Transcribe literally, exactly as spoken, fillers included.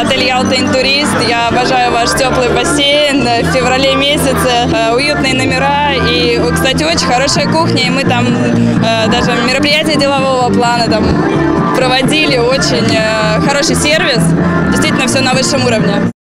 отель «Ялта Интурист». Я обожаю ваш теплый бассейн в феврале месяце, уютные номера и, кстати, очень хорошая кухня. И мы там даже мероприятия делового плана там проводили, очень хороший сервис, действительно все на высшем уровне.